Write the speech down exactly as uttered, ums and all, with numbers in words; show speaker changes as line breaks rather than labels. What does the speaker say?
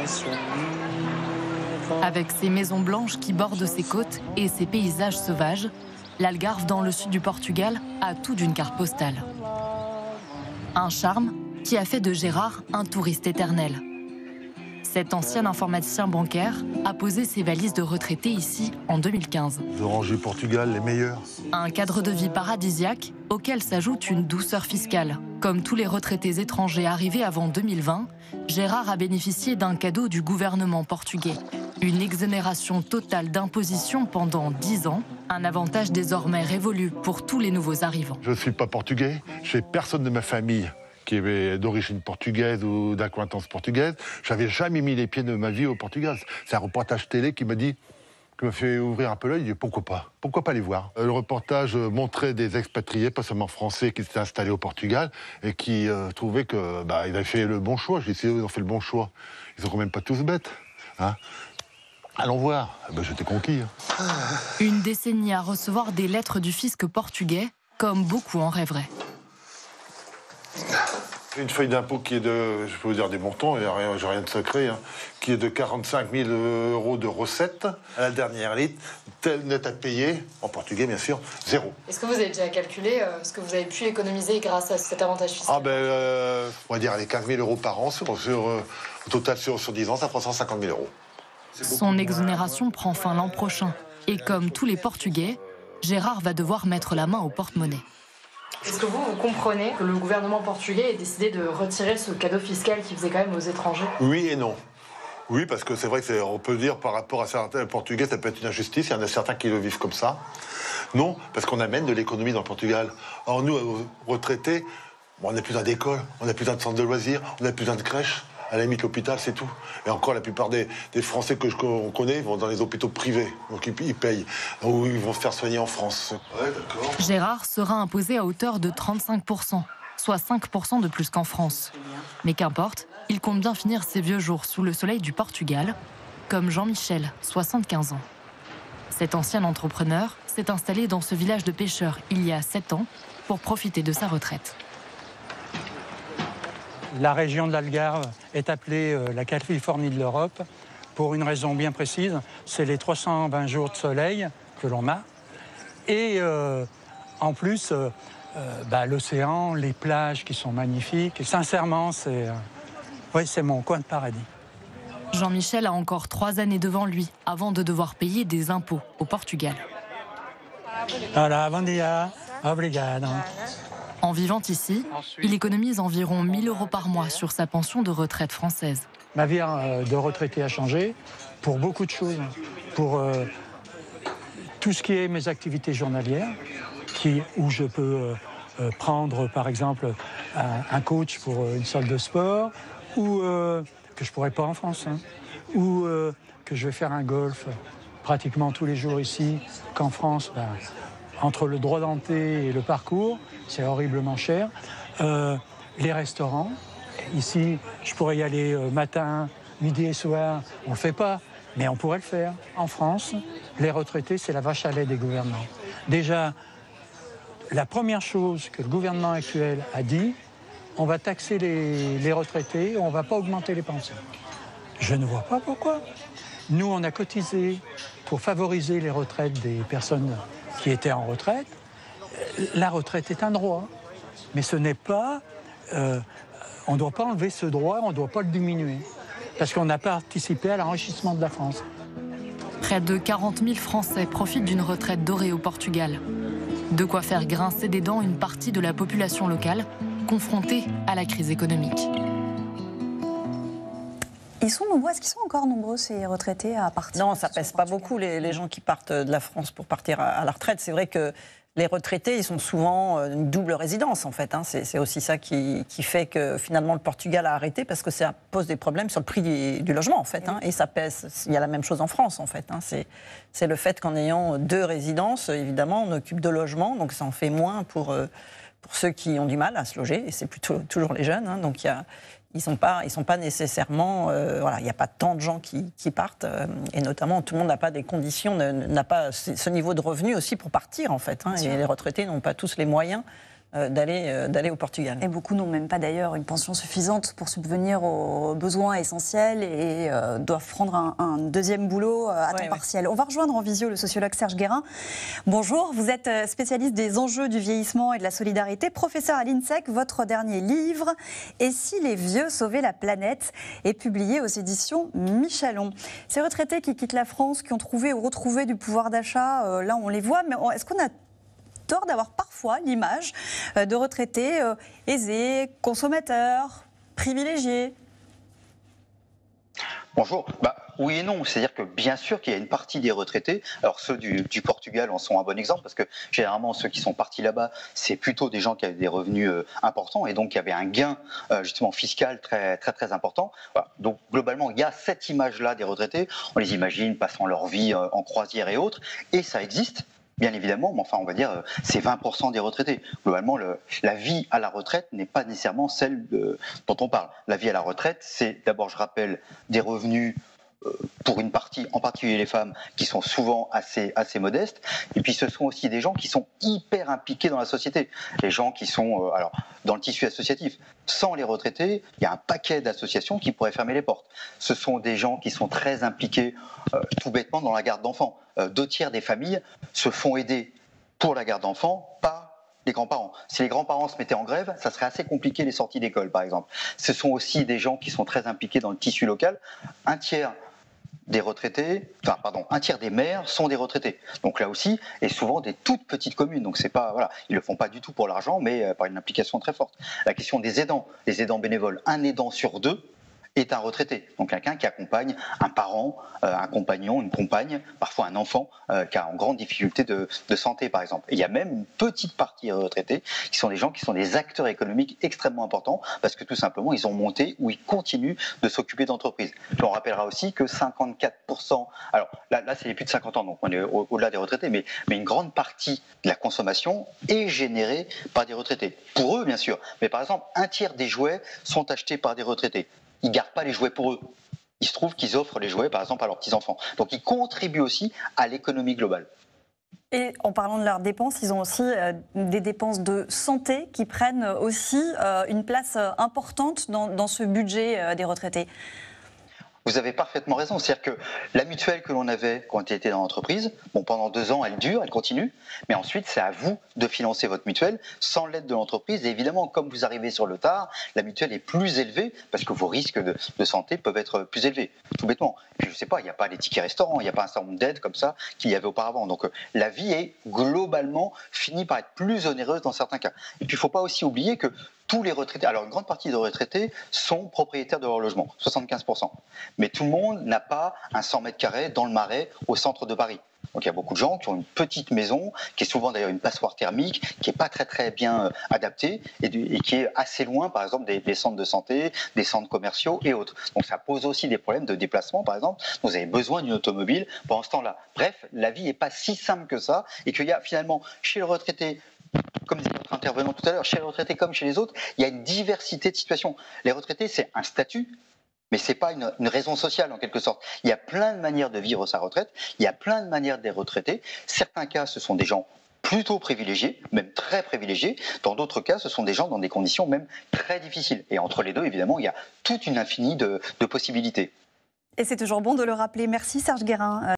Avec ses maisons blanches qui bordent ses côtes et ses paysages sauvages, l'Algarve dans le sud du Portugal a tout d'une carte postale. Un charme qui a fait de Gérard un touriste éternel. Cet ancien informaticien bancaire a posé ses valises de retraité ici en deux mille quinze.
L'Orangerie Portugal, les meilleurs.
Un cadre de vie paradisiaque auquel s'ajoute une douceur fiscale. Comme tous les retraités étrangers arrivés avant deux mille vingt, Gérard a bénéficié d'un cadeau du gouvernement portugais. Une exonération totale d'imposition pendant dix ans, un avantage désormais révolu pour tous les nouveaux arrivants.
Je ne suis pas portugais, je n'ai personne de ma famille qui est d'origine portugaise ou d'acquaintance portugaise. Je n'avais jamais mis les pieds de ma vie au Portugal. C'est un reportage télé qui m'a dit, qui m'a fait ouvrir un peu l'œil, pourquoi pas, pourquoi pas les voir. Le reportage montrait des expatriés, pas seulement français, qui s'étaient installés au Portugal et qui euh, trouvaient qu'ils bah, avaient fait le bon choix. J'ai dit, ils ont fait le bon choix. Ils sont quand même pas tous bêtes. Hein. Allons voir. Eh ben, j'étais conquis. Hein.
Une décennie à recevoir des lettres du fisc portugais, comme beaucoup en rêveraient.
Une feuille d'impôt qui est de, je peux vous dire des montants, il n'y a rien, j'ai rien de secret, hein, qui est de quarante-cinq mille euros de recettes à la dernière litre, net à payer, en portugais bien sûr, zéro.
Est-ce que vous avez déjà calculé euh, ce que vous avez pu économiser grâce à cet avantage fiscal?
Ah ben, euh, on va dire les quinze mille euros par an, sur, sur, euh, au total sur, sur dix ans, ça fera cent cinquante mille euros.
Son exonération prend fin l'an prochain. Et comme tous les Portugais, Gérard va devoir mettre la main au porte-monnaie.
Est-ce que vous, vous comprenez que le gouvernement portugais ait décidé de retirer ce cadeau fiscal qui faisait quand même aux étrangers?
Oui et non. Oui, parce que c'est vrai qu'on peut dire par rapport à certains Portugais, ça peut être une injustice, il y en a certains qui le vivent comme ça. Non, parce qu'on amène de l'économie dans le Portugal. Or nous, retraités, bon, on n'a plus besoin d'école, on n'a plus besoin de centre de loisirs, on n'a plus besoin de crèche. À la limite, l'hôpital, c'est tout. Et encore, la plupart des, des Français que je qu'on connaît vont dans les hôpitaux privés. Donc, ils, ils payent. Ou ils vont se faire soigner en France. Ouais, d'accord.
Gérard sera imposé à hauteur de trente-cinq pour cent, soit cinq pour cent de plus qu'en France. Mais qu'importe, il compte bien finir ses vieux jours sous le soleil du Portugal, comme Jean-Michel, soixante-quinze ans. Cet ancien entrepreneur s'est installé dans ce village de pêcheurs il y a sept ans pour profiter de sa retraite.
La région de l'Algarve est appelée euh, la Californie de l'Europe pour une raison bien précise, c'est les trois cent vingt jours de soleil que l'on a. Et euh, en plus, euh, euh, bah, l'océan, les plages qui sont magnifiques. Et sincèrement, c'est euh, ouais, c'est mon coin de paradis.
Jean-Michel a encore trois années devant lui avant de devoir payer des impôts au Portugal.
Voilà, bon dia, obrigado.
En vivant ici, il économise environ mille euros par mois sur sa pension de retraite française.
Ma vie de retraité a changé pour beaucoup de choses. Pour euh, tout ce qui est mes activités journalières, qui, où je peux euh, prendre par exemple un, un coach pour une salle de sport, ou euh, que je ne pourrais pas en France, hein, ou euh, que je vais faire un golf pratiquement tous les jours ici, qu'en France, ben, entre le droit d'entrée et le parcours, c'est horriblement cher. Euh, les restaurants, ici, je pourrais y aller euh, matin, midi et soir. On ne le fait pas, mais on pourrait le faire. En France, les retraités, c'est la vache à lait des gouvernements. Déjà, la première chose que le gouvernement actuel a dit, on va taxer les, les retraités, on ne va pas augmenter les pensions. Je ne vois pas pourquoi. Nous, on a cotisé pour favoriser les retraites des personnes qui étaient en retraite. La retraite est un droit, mais ce n'est pas... Euh, on ne doit pas enlever ce droit, on ne doit pas le diminuer, parce qu'on a participé à l'enrichissement de la France.
Près de quarante mille Français profitent d'une retraite dorée au Portugal. De quoi faire grincer des dents une partie de la population locale confrontée à la crise économique.
Ils sont nombreux, est-ce qu'ils sont encore nombreux ces retraités à partir?
Non, ça pèse pas beaucoup les, les gens qui partent de la France pour partir à, à la retraite. C'est vrai que les retraités, ils sont souvent une double résidence en fait. Hein. C'est aussi ça qui, qui fait que finalement le Portugal a arrêté parce que ça pose des problèmes sur le prix du, du logement en fait. Hein. Et ça pèse. Il y a la même chose en France en fait. Hein. C'est le fait qu'en ayant deux résidences, évidemment, on occupe deux logements, donc ça en fait moins pour, pour ceux qui ont du mal à se loger. Et c'est plutôt toujours les jeunes. Hein. Donc il y a Ils ne sont pas, ils sont pas nécessairement... Euh, voilà, il n'y a pas tant de gens qui, qui partent. Euh, et notamment, tout le monde n'a pas des conditions, n'a pas ce niveau de revenu aussi pour partir, en fait. Hein, et les retraités n'ont pas tous les moyens euh, d'aller euh, d'aller au Portugal.
Et beaucoup n'ont même pas d'ailleurs une pension suffisante pour subvenir aux besoins essentiels et euh, doivent prendre un, un deuxième boulot à
ouais,
temps partiel.
Ouais.
On va rejoindre en visio le sociologue Serge Guérin. Bonjour, vous êtes spécialiste des enjeux du vieillissement et de la solidarité, professeur à l'INSEC. Votre dernier livre, « Et si les vieux sauvaient la planète ?» est publié aux éditions Michelon. Ces retraités qui quittent la France, qui ont trouvé ou retrouvé du pouvoir d'achat, euh, là on les voit, mais est-ce qu'on a tort d'avoir parfois l'image de retraités euh, aisés, consommateurs, privilégiés?
Bonjour. Bah, oui et non. C'est-à-dire que bien sûr qu'il y a une partie des retraités, alors ceux du, du Portugal en sont un bon exemple, parce que généralement ceux qui sont partis là-bas, c'est plutôt des gens qui avaient des revenus euh, importants et donc qui avaient un gain euh, justement fiscal très très très important. Voilà. Donc globalement, il y a cette image-là des retraités. On les imagine passant leur vie euh, en croisière et autres, et ça existe. Bien évidemment, mais enfin, on va dire, c'est vingt pour cent des retraités. Globalement, le, la vie à la retraite n'est pas nécessairement celle de, dont on parle. La vie à la retraite, c'est d'abord, je rappelle, des revenus euh, pour une partie, en particulier les femmes, qui sont souvent assez, assez modestes. Et puis, ce sont aussi des gens qui sont hyper impliqués dans la société. Les gens qui sont, euh, alors, dans le tissu associatif. Sans les retraités, il y a un paquet d'associations qui pourraient fermer les portes. Ce sont des gens qui sont très impliqués, euh, tout bêtement, dans la garde d'enfants. Euh, deux tiers des familles se font aider pour la garde d'enfants par les grands-parents. Si les grands-parents se mettaient en grève, ça serait assez compliqué les sorties d'école, par exemple. Ce sont aussi des gens qui sont très impliqués dans le tissu local. Un tiers des retraités, enfin pardon, un tiers des maires sont des retraités. Donc là aussi, et souvent des toutes petites communes. Donc c'est pas, voilà, ils le font pas du tout pour l'argent, mais euh, par une implication très forte. La question des aidants, les aidants bénévoles, un aidant sur deux est un retraité. Donc quelqu'un qui accompagne un parent, euh, un compagnon, une compagne, parfois un enfant euh, qui a en grande difficulté de, de santé, par exemple. Et il y a même une petite partie retraités qui sont des gens qui sont des acteurs économiques extrêmement importants parce que tout simplement, ils ont monté ou ils continuent de s'occuper d'entreprises. On rappellera aussi que cinquante-quatre pour cent, alors là, là c'est les plus de cinquante ans, donc on est au- au-delà des retraités, mais, mais une grande partie de la consommation est générée par des retraités. Pour eux, bien sûr. Mais par exemple, un tiers des jouets sont achetés par des retraités. Ils ne gardent pas les jouets pour eux. Il se trouve qu'ils offrent les jouets, par exemple, à leurs petits-enfants. Donc, ils contribuent aussi à l'économie globale.
Et en parlant de leurs dépenses, ils ont aussi euh, des dépenses de santé qui prennent aussi euh, une place euh, importante dans, dans ce budget euh, des retraités.
Vous avez parfaitement raison. C'est-à-dire que la mutuelle que l'on avait quand on était dans l'entreprise, bon, pendant deux ans, elle dure, elle continue, mais ensuite, c'est à vous de financer votre mutuelle sans l'aide de l'entreprise. Et évidemment, comme vous arrivez sur le tard, la mutuelle est plus élevée parce que vos risques de, de santé peuvent être plus élevés, tout bêtement. Et puis, je ne sais pas, il n'y a pas les tickets restaurants, il n'y a pas un certain nombre d'aides comme ça qu'il y avait auparavant. Donc, euh, la vie est globalement finie par être plus onéreuse dans certains cas. Et puis, il ne faut pas aussi oublier que tous les retraités, alors une grande partie des retraités sont propriétaires de leur logement, soixante-quinze pour cent. Mais tout le monde n'a pas un cent mètres carrés dans le Marais, au centre de Paris. Donc il y a beaucoup de gens qui ont une petite maison, qui est souvent d'ailleurs une passoire thermique, qui n'est pas très très bien euh, adaptée et, du, et qui est assez loin, par exemple, des, des centres de santé, des centres commerciaux et autres. Donc ça pose aussi des problèmes de déplacement, par exemple. Vous avez besoin d'une automobile pendant ce temps-là. Bref, la vie n'est pas si simple que ça et qu'il y a finalement chez le retraité, comme disait notre intervenant tout à l'heure, chez les retraités comme chez les autres, il y a une diversité de situations. Les retraités, c'est un statut, mais ce n'est pas une, une raison sociale en quelque sorte. Il y a plein de manières de vivre sa retraite, il y a plein de manières d'être retraité. Certains cas, ce sont des gens plutôt privilégiés, même très privilégiés. Dans d'autres cas, ce sont des gens dans des conditions même très difficiles. Et entre les deux, évidemment, il y a toute une infinie de, de possibilités.
Et c'est toujours bon de le rappeler. Merci Serge Guérin.